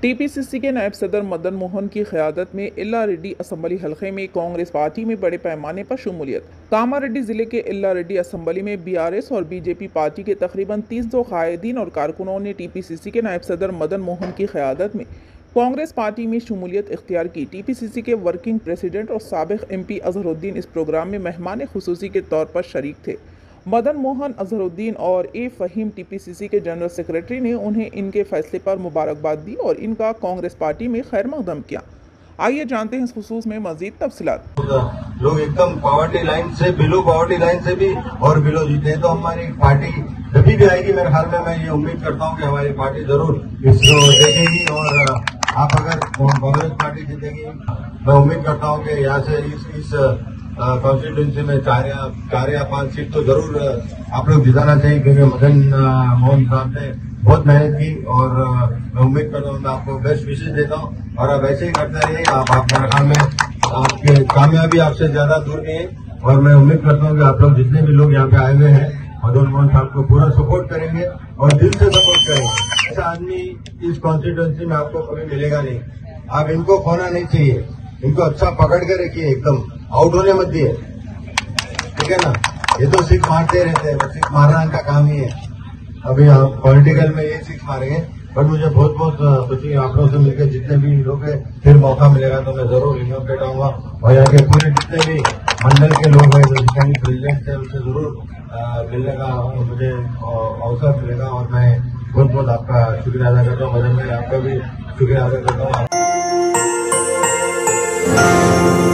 TPCC के नायब सदर मदन मोहन की क़यादत में एल्लारेड्डी असम्बली हलके में कांग्रेस पार्टी में बड़े पैमाने पर शमूलियत। कामारेड्डी जिले के एल्लारेड्डी असम्बली में बीआरएस और बीजेपी पार्टी के तकरीबन 30 कायदीन और कारकुनों ने टीपीसीसी के नायब सदर मदन मोहन की क़यादत में कांग्रेस पार्टी में शमूलियत इख्तियार की। टीपीसीसी के वर्किंग प्रेसिडेंट और साबिक़ एमपी अजहरुद्दीन इस प्रोग्राम में मेहमान खुसूसी के तौर पर शरीक थे। मदन मोहन, अजहरुद्दीन और ए फ़हीम टीपीसीसी के जनरल सेक्रेटरी ने उन्हें इनके फैसले पर मुबारकबाद दी और इनका कांग्रेस पार्टी में खैर मकदम किया। आइए जानते हैं इस खुसूस में मजीद तफसीलात। लोग एकदम पॉवर्टी लाइन से बिलो, पॉवर्टी लाइन से भी और बिलो जीते हैं, तो हमारी पार्टी जब भी आएगी मेरे ख्याल में मैं ये उम्मीद करता हूँ कि हमारी पार्टी जरूर इसको देखेगी और आप अगर कांग्रेस पार्टी जीतेगी मैं उम्मीद करता हूँ कि यहाँ से इस कॉन्स्टिट्यूंसी में 4 या 5 सीट तो जरूर आप लोग जिताना चाहिए, क्योंकि मदन मोहन साहब ने बहुत मेहनत की और मैं उम्मीद करता हूँ, मैं आपको बेस्ट विशेष देता हूँ और आप ऐसे ही करते रहिए। आप मेरे ख्याल में आपकी कामयाबी आपसे ज्यादा दूर नहीं है और मैं उम्मीद करता हूँ कि आप लोग जितने भी लोग यहाँ पे आए हुए हैं मदन मोहन साहब को पूरा सपोर्ट करेंगे और दिल से सपोर्ट करेंगे। ऐसा आदमी इस कॉन्स्टिट्यूंसी में आपको कभी मिलेगा नहीं। आप इनको खोना नहीं चाहिए, इनको अच्छा पकड़ के रखिए, एकदम आउट होने मत दिए, ठीक है ना। ये तो सिक्स मारते रहते हैं, सिक्स मारना इनका काम ही है। अभी हम पॉलिटिकल में ये सिक्स मारेंगे, बट मुझे बहुत बहुत खुशी आप लोगों से मिलकर जितने भी लोग हैं फिर मौका मिलेगा तो मैं जरूर इनोवेट आऊंगा और यहाँ के पूरे जितने भी मंडल के लोग हैं, जितने भी प्रेसिडेंट है, उनसे जरूर मिलने का मुझे अवसर मिलेगा और मैं बहुत बहुत आपका शुक्रिया अदा करता हूँ। मदन भाई आपका भी शुक्रिया अदा करता हूँ।